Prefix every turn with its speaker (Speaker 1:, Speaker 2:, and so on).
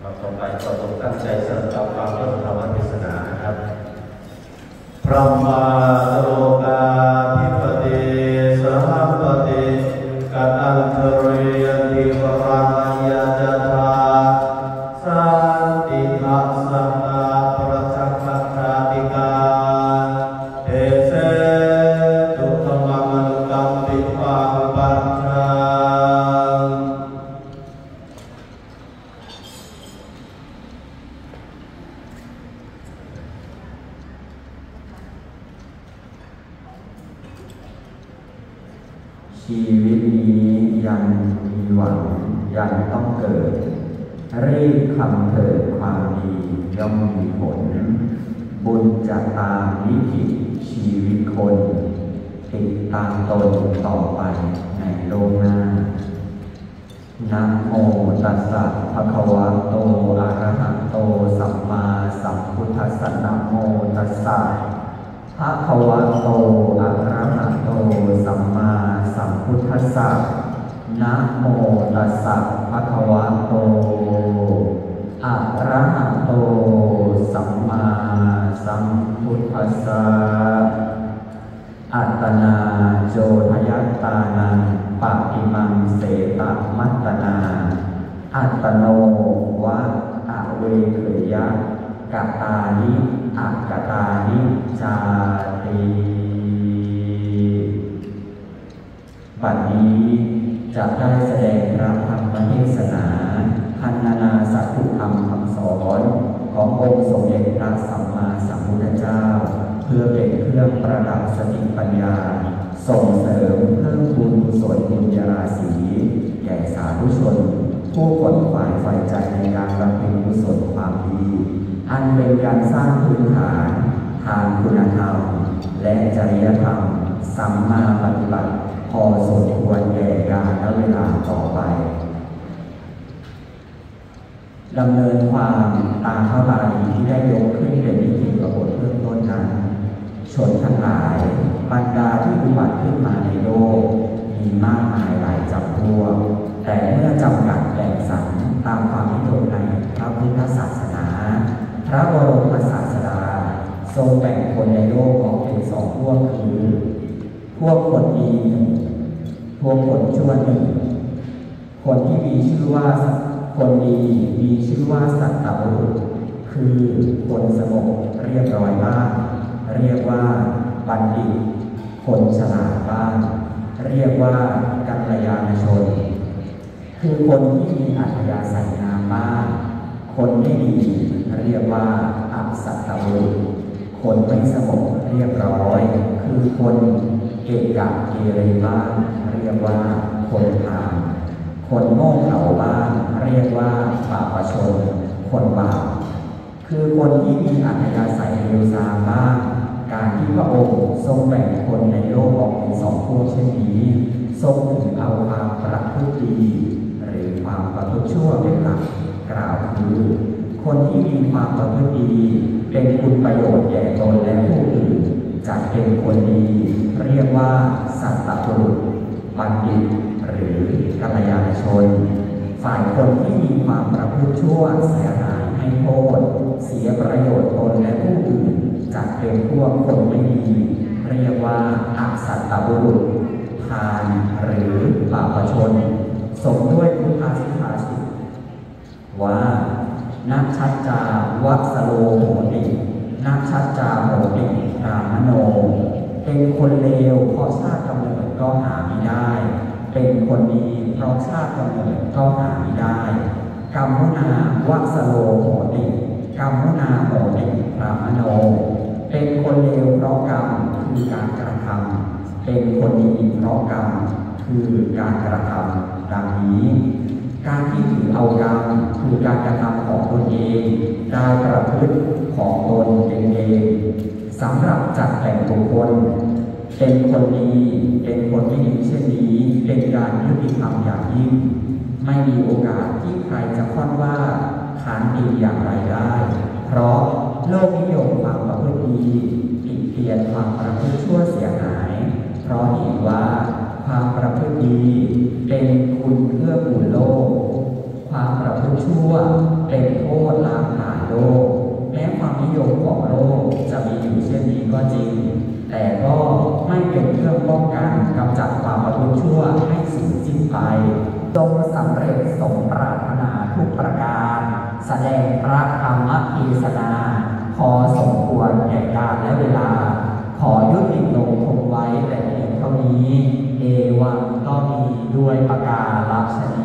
Speaker 1: ต่อไปก็ต้องตั้งใจสดับฟังพระธรรมเทศนานะครับพระมาโลกาภิปติสหัปติกัตันทริยติวรายาจตาสันติทัสสะประทักขคาติกาเอเสตุธรรมมนุกัมปิปังปัญชาชีวิตนี้ยังมีหวังยังต้องเกิดรีบทำเถิดความดีย่อมมีผลบุญจะตามลิขิตชีวิตคนติดตามตนต่อไปในโลกหน้านะโมตัสสะภะคะวะโตอะระหะโตสัมมาสัมพุทธัสสะนะโมตัสสะภะคะวะโตอะระหะโตสัมมาสัมพุทธัสสะนะโมตัสสะภะคะวะโตอะระหะโตสัมมาสัมพุทธัสสะอัตตนาโจทยัตตานังปะอิมังเสตมัตตนาอัตตโนวะอเวเขยะกตานิอักตานิจาติบัดนี้จะได้แสดงพระธรรมเทศนาพรรณนาสัจธรรมคำสอนขององค์สมเด็จพระสัมมาสัมพุทธเจ้าเพื่อเป็นเครื่องประดับสติปัญญาส่งเสริมเพิ่มพูนกุศลบุญญาราศีแก่สาธุชนผู้ขวนขวายใฝ่ใจในการบำเพ็ญกุศลความดีอันเป็นการสร้างพื้นฐานทางคุณธรรมและจริยธรรมสัมมาปฏิบัติพอสมควรแก่กาลและเวลาต่อไปดำเนินความตามพระบาลีที่ได้ยกขึ้นเป็นนิติกบฏเบื้องต้นนั้นชนทั้งหลายบรรดาที่อุบัติขึ้นมาในโลกมีมากมายหลายจำพวกแต่เมื่อจำกัดแบ่งสรรตามความนิยมในพระพุทธศาสนาพระบรมศาสดาทรงแบ่งคนในโลกออกเป็นสองพวกคือพวกคนดีพวกคนชั่วหนึ่งคนที่มีชื่อว่าคนดีมีชื่อว่าสัตตบุรุษคือคนสงบเรียบร้อยบ้างเรียกว่าบัณฑิตคนฉลาดบ้างเรียกว่ากัลยาณชนคือคนที่มีอัธยาศัยงามบ้างคนไม่ดีเรียกว่าอสัตตบุรุษคนไม่สงบเรียบร้อยคือคนเกะกะเกเรบ้างเรียกว่าคนพาลคนโง่เขลาบ้างเรียกว่าบาปชนคนบาปคือคนที่มีอัธยาศัยเลวทรามบ้างการที่พระองค์ทรงแบ่งคนในโลกออกเป็นสองพวกเช่นนี้ทรงถือเอาความประพฤติดีหรือความประพฤติชั่วเป็นหลักกล่าวคือคนที่มีความประพฤติดีเป็นคุณประโยชน์แก่ตนและผู้อื่นจัดเป็นคนดีเรียกว่าสัตตบุรุษบัณฑิตหรือกัลยาณชนฝ่ายคนที่มีความประพฤติชั่วเสียหายให้โทษเสียประโยชน์ตนและผู้อื่นจัดเป็นพวกคนไม่ดีเรียกว่าอสัตตบุรุษพาลหรือบาปชนสมด้วยพุทธาสิภาษิตว่านักชัจจาวัสโลโหตินักชัจจาโหติรามโนเป็นคนเลวเพราะชาติกำเนิดก็หาไม่ได้เป็นคนดีเพราะชาติกำเนิดก็หาไม่ได้กัมมุนาวัสโลโหติกัมมุนาโหติรามโนเป็นคนเลวเพราะกรรมคือการกระทำเป็นคนดีเพราะกรรมคือการกระทำดังนี้การที่ถือเอากรรมคือการกระทำของตนเองได้ประพฤติของตนเป็นเองสำหรับจัดแต่งบุคคลเป็นคนดีเป็นคนไม่ดีเช่นนี้เป็นการยุติธรรมอย่างยิ่งไม่มีโอกาสที่ใครจะค้นว่าขานดีอย่างไรได้เพราะโลกนิยมความประพฤติดีติเตียนความประพฤติชั่วเสียหายเพราะเห็นว่าความประพฤติดีเป็นคุณเพื่อบุญโลกความประพฤติชั่วเป็นโทอยู่เช่นนี้ก็จริงแต่ก็ไม่เป็นเครื่องป้องกันกำจัดความประพฤติชั่วให้สูญสิ้นไปจงสำเร็จสมปรารถนาทุกประการแสดงพระธรรมเทศนาพอสมควรแก่กาลและเวลาขอยุติลงคงไว้แต่เพียงเท่านี้เอวังก็มีด้วยประกาศฉะนี้